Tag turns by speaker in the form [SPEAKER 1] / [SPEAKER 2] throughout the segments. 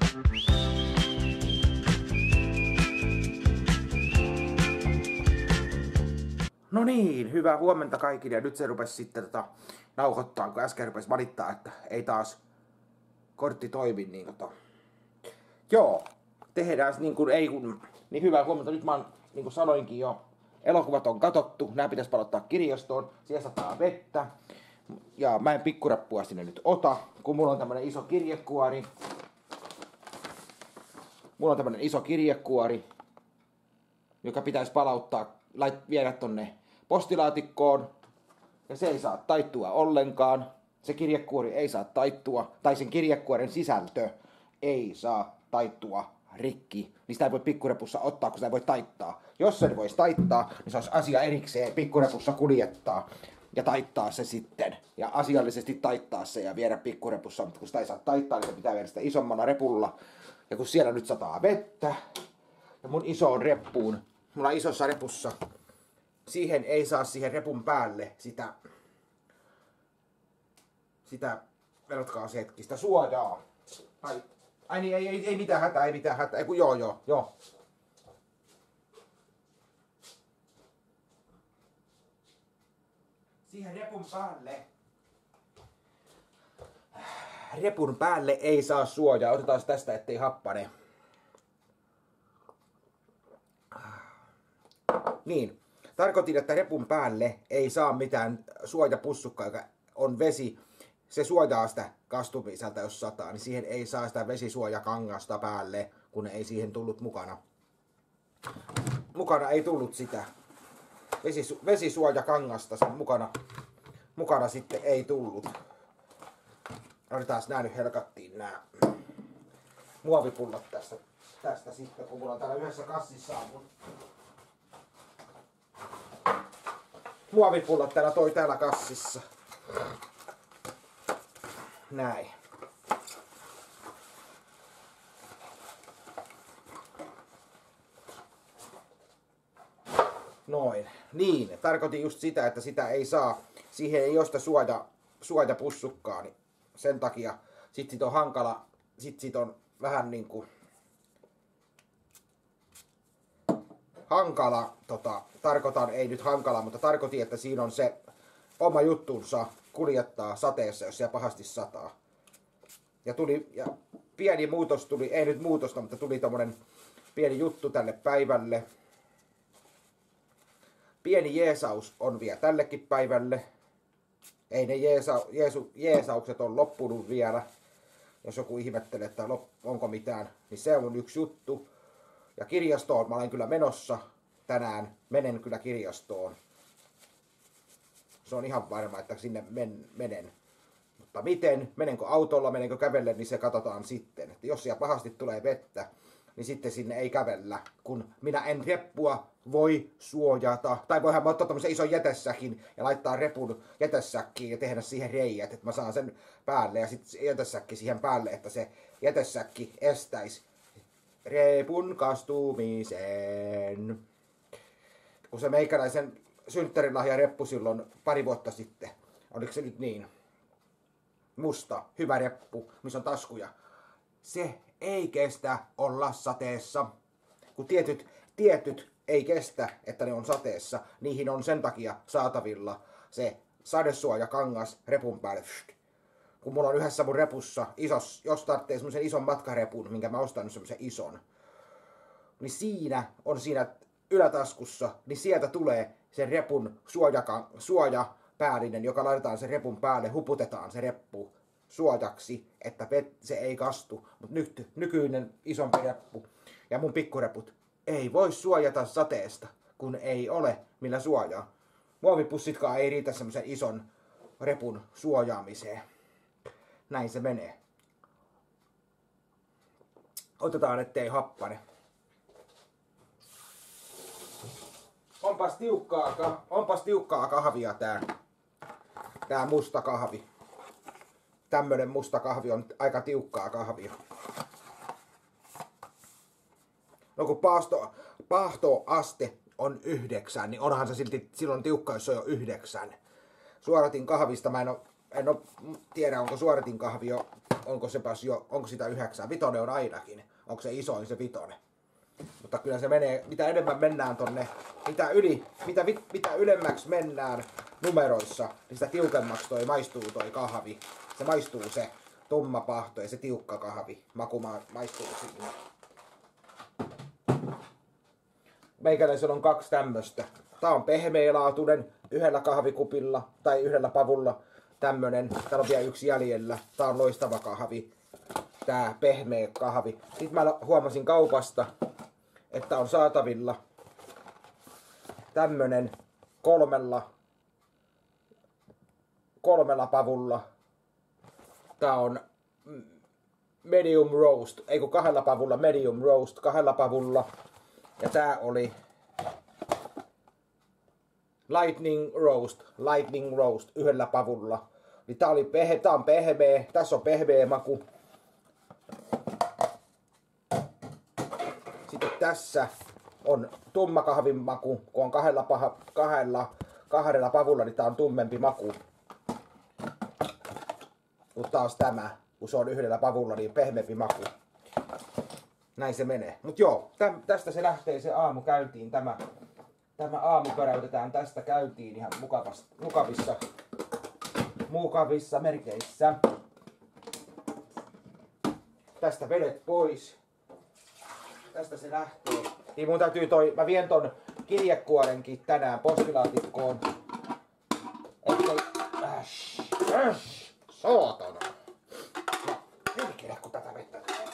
[SPEAKER 1] No niin, hyvää huomenta kaikille. Ja nyt se rupesi sitten nauhoittaa, kun äsken rupesi valittaa, että ei taas kortti toimi. Joo, tehdään niin kuin ei kun... Niin hyvää huomenta. Nyt mä oon, niin kuin sanoinkin jo, elokuvat on katsottu. Nää pitäisi palauttaa kirjastoon. Siellä sataa vettä. Ja mä en pikkurappua sinne nyt ota, kun mulla on tämmönen iso kirjekuori. Joka pitäisi palauttaa, viedä tonne postilaatikkoon. Ja se ei saa taittua ollenkaan. Se kirjekuori ei saa taittua, tai sen kirjekuoren sisältö ei saa taittua rikki. Niin sitä ei voi pikkurepussa ottaa, kun sitä ei voi taittaa. Jos sen voisi taittaa, niin se olisi asia erikseen pikkurepussa kuljettaa ja taittaa se sitten. Ja asiallisesti taittaa se ja viedä pikkurepussa, mutta kun sitä ei saa taittaa, niin se pitää viedä sitä isommana repulla. Ja kun siellä nyt sataa vettä, ja mun isoon reppuun, mulla on isossa repussa, siihen ei saa siihen repun päälle sitä verotkaa se hetki, sitä suojaa. Ai niin, ei mitään hätää, joo. Siihen repun päälle ei saa suojaa. Otetaan tästä, ettei happane. Niin, tarkoitin, että repun päälle ei saa mitään suojapussukkaa, joka on vesi. Se suojaa sitä kastumiselta, jos sataa, niin siihen ei saa sitä vesisuojakangasta päälle, kun ei siihen tullut mukana. Mukana ei tullut sitä vesisuojakangasta, sen mukana sitten ei tullut. Otetaan nää nyt helkattiin nää muovipullat tästä sitten, kun mulla on täällä yhdessä kassissa mun muovipullat täällä kassissa. Näin. Noin. Niin, tarkoitin just sitä, että sitä ei saa, siihen ei ole sitä suojapussukkaa, niin sen takia sit on hankala, sit on vähän niinku hankala, tarkoitan, ei nyt hankala, mutta tarkoitin, että siinä on se oma juttunsa kuljettaa sateessa, jos siellä pahasti sataa. Ja pieni muutos tuli, ei nyt muutosta, mutta tuli tommonen pieni juttu tälle päivälle. Pieni jeesaus on vielä tällekin päivälle. Ei ne jeesaukset on loppunut vielä. Jos joku ihmettelee, että onko mitään, niin se on yksi juttu. Ja kirjastoon mä olen kyllä menossa tänään. Menen kyllä kirjastoon. Se on ihan varma, että sinne menen. Mutta miten? Menenkö autolla, menenkö kävellen, niin se katsotaan sitten. Että jos siellä pahasti tulee vettä, niin sitten sinne ei kävellä. Kun minä en reppua voi suojata. Tai voihan mä ottaa tommosen ison jätesäkin ja laittaa repun jätesäkkiin ja tehdä siihen reijät. Että mä saan sen päälle ja sitten jätesäkki siihen päälle, että se jätesäkki estäisi repun kastumisen. Kun se meikäläisen synttärilahja reppu silloin pari vuotta sitten. Oliko se nyt niin? Musta, hyvä reppu, missä on taskuja. Se ei kestä olla sateessa. Kun tietyt ei kestä, että ne on sateessa. Niihin on sen takia saatavilla se sadesuojakangas repun päälle. Kun mulla on yhdessä mun repussa, jos tarvitsee semmoisen ison matkarepun, minkä mä ostan nyt semmoisen ison, niin siinä ylätaskussa, niin sieltä tulee se repun suojapäällinen, joka laitetaan sen repun päälle, huputetaan se reppu suojaksi, että se ei kastu. Mutta nykyinen isompi reppu ja mun pikkureput ei voi suojata sateesta, kun ei ole millä suojaa. Muovipussitkaan ei riitä semmoisen ison repun suojaamiseen. Näin se menee. Otetaan, ettei happane. Onpas tiukkaa kahvia tää musta kahvi. Tämmönen musta kahvi on aika tiukkaa kahvia. No kun paahtoaste on 9, niin onhan se silti silloin tiukka, jos se on jo 9. Suoratin kahvista, mä en oo tiedä, onko suoratin kahvi jo onko sitä 9, 5 on ainakin, onko se isoin se 5. Mutta kyllä se menee, mitä enemmän mennään tonne, mitä ylemmäksi mennään numeroissa, niin sitä tiukemmaksi maistuu toi kahvi. Se maistuu se tumma pahto ja se tiukka kahvi. Maku maistuu siinä. Meikäläisellä on 2 tämmöstä. Tää on pehmeälaatuinen yhdellä kahvikupilla tai yhdellä pavulla. Tämmönen. Täällä on vielä 1 jäljellä. Tää on loistava kahvi. Tää pehmeä kahvi. Sitten mä huomasin kaupasta, että on saatavilla tämmönen 3 pavulla. Tää on medium roast, ei kun 2 pavulla medium roast, 2 pavulla. Ja tää oli lightning roast 1 pavulla. Niin tää on pehmeä, tässä on pehmeä maku. Sitten tässä on tumma kahvin maku, kun on 2 pavulla, niin tää on tummempi maku. Mutta taas tämä, kun se on 1 pavulla, niin pehmeämpi maku. Näin se menee. Mut joo, tästä se lähtee se aamu käyntiin. Tämä aamu päräytetään tästä käyntiin ihan mukavissa merkeissä. Tästä vedet pois. Tästä se lähtee. Niin mun täytyy mä vien ton kirjekuorenkin tänään postilaatikkoon. Ettei... Saatana. No, perkele kun tätä vettä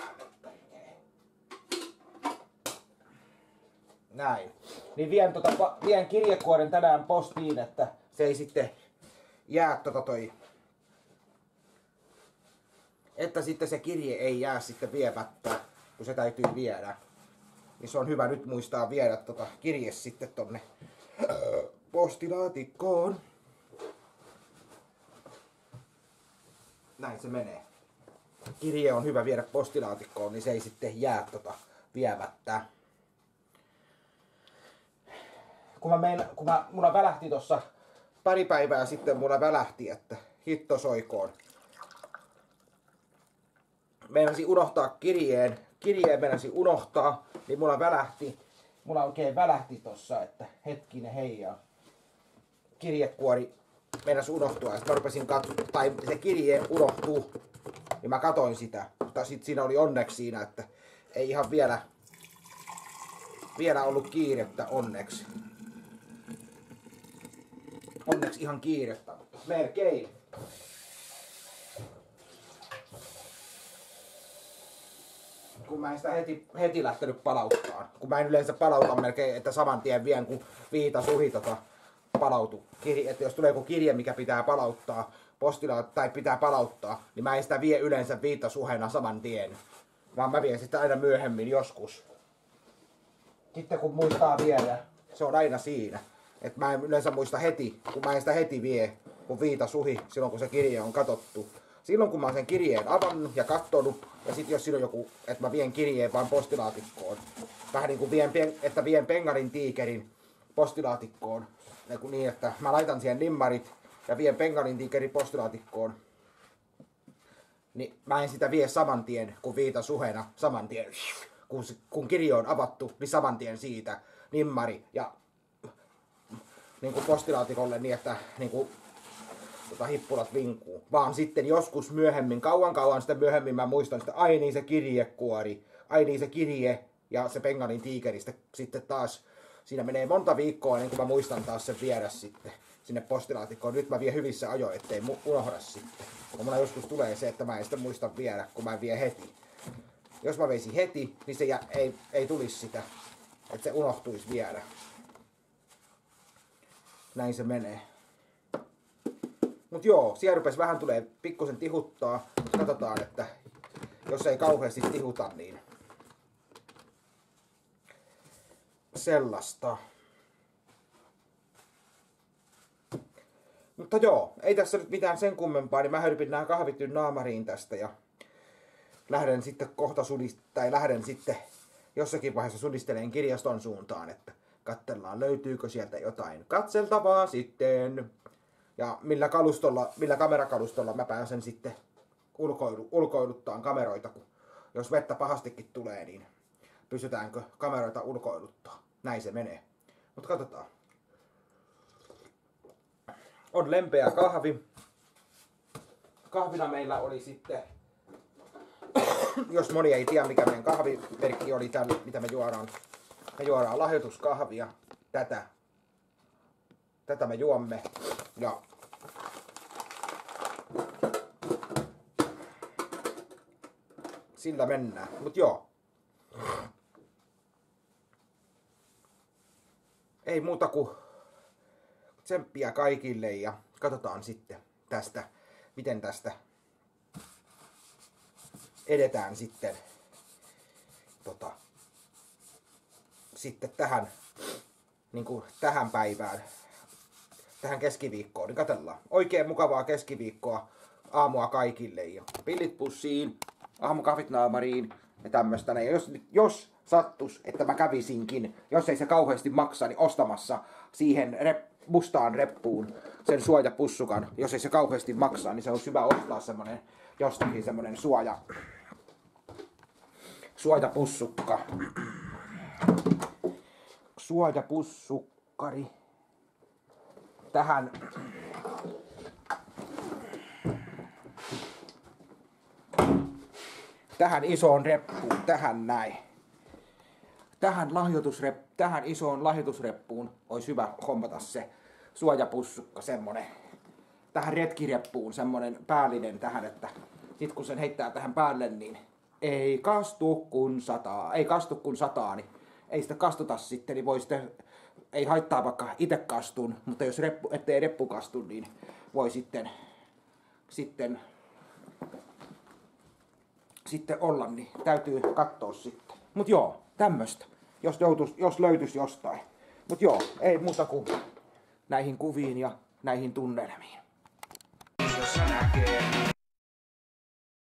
[SPEAKER 1] näin. Niin vien kirjekuoren tänään postiin, että se ei sitten jää että sitten se kirje ei jää sitten viemättä, kun se täytyy viedä. Niin se on hyvä nyt muistaa viedä kirje sitten tonne postilaatikkoon. Näin se menee. Kirje on hyvä viedä postilaatikkoon, niin se ei sitten jää viemättä. Mulla välähti tossa pari päivää sitten, että hitto soikoon. Meinasin unohtaa kirjeen meinasin unohtaa, niin mulla oikein välähti tossa, että hetkinen heijaa. Kirjekuori meinasi unohtua, ja mä rupesin tai se kirje unohtuu, niin mä katoin sitä. Mutta sit siinä oli onneksi siinä, että ei ihan vielä ollut kiirettä onneksi. Onneksi ihan kiirettä, mutta melkein. Kun mä en sitä heti lähtenyt palauttaa. Kun mä en yleensä palauta melkein, että saman tien vien kun viitasuhi palautu. Että jos tulee joku kirje, mikä pitää palauttaa, tai pitää palauttaa, niin mä en sitä vie yleensä viitasuhena saman tien. Vaan mä vien sitä aina myöhemmin joskus. Sitten kun muistaa viedä, se on aina siinä. Että mä en yleensä muista heti, kun mä en sitä heti vie, kun viitasuhi, silloin kun se kirje on katsottu. Silloin kun mä oon sen kirjeen avannut ja katsonut, ja sit jos siinä on joku, että mä vien kirjeen vaan postilaatikkoon. Vähän niin kuin vien Pengarin tiikerin postilaatikkoon. Niin, että mä laitan siihen nimmarit ja vien Pengarin tiikerin postilaatikkoon. Niin mä en sitä vie saman tien, kun viitasuhena, saman tien. Kun kirje on avattu, niin saman tien siitä nimmari ja niin kuin postilaatikolle niin, että niin kuin, hippulat vinkuu. Vaan sitten joskus myöhemmin, kauan sitä myöhemmin mä muistan sitä, ai niin se kirjekuori, ai niin se kirje ja se Pengarin tiikeri sitten taas. Siinä menee monta viikkoa ennen kuin mä muistan taas sen viedä sitten sinne postilaatikkoon. Nyt mä vien hyvissä ajoin, ettei unohda sitten. Kun mulla joskus tulee se, että mä en sitten muista viedä, kun mä en vie heti. Jos mä veisin heti, niin se ei tulisi sitä, että se unohtuisi viedä. Näin se menee. Mut joo, siellä rupes vähän tulee pikkusen tihuttaa. Katsotaan, että jos ei kauheasti tihuta, niin sellaista. Mutta joo, ei tässä nyt mitään sen kummempaa, niin mä hörpin nää kahvit naamariin tästä ja lähden sitten lähden sitten jossakin vaiheessa sudisteleen kirjaston suuntaan, että katsellaan löytyykö sieltä jotain katseltavaa sitten. Ja millä kamerakalustolla mä pääsen sitten, ulkoiluttaan kameroita, kun jos vettä pahastikin tulee, niin pystytäänkö kameroita ulkoiluttaa. Näin se menee. Mutta katsotaan. On lempeä kahvi. Kahvina meillä oli sitten, jos moni ei tiedä mikä meidän kahvimerkki oli tällä, mitä me juodaan. Me juodaan lahjoituskahvia. Tätä me juomme. Ja sillä mennään. Mut joo. Ei muuta kuin tsemppiä kaikille ja katsotaan sitten tästä, miten tästä edetään sitten, sitten tähän, niin kuin tähän päivään, tähän keskiviikkoon. Niin katsellaan. Oikein mukavaa keskiviikkoa aamua kaikille ja pillit pussiin, aamukahvit naamariin ja tämmöstä. Ja jos sattus, että mä kävisinkin, jos ei se kauheasti maksa, niin ostamassa siihen mustaan reppuun sen suojapussukan. Jos ei se kauheasti maksaa, niin se on hyvä ostaa semmonen jostakin semmonen suojapussukka. Suojapussukkari. Tähän isoon reppuun, tähän näin. Tähän isoon lahjoitusreppuun olisi hyvä hommata se suojapussukka, semmonen. Tähän retkireppuun semmonen päällinen tähän, että sit kun sen heittää tähän päälle, niin ei kastu kun sataa, niin ei sitä kastuta sitten, niin voi sitten, ei haittaa vaikka itse kastun, mutta jos ettei reppu kastu, niin voi sitten olla, niin täytyy katsoa sitten. Mut joo, tämmöstä, jos löytyisi jostain. Mut joo, ei muuta kuin näihin kuviin ja näihin tunnelmiin. Jos näkee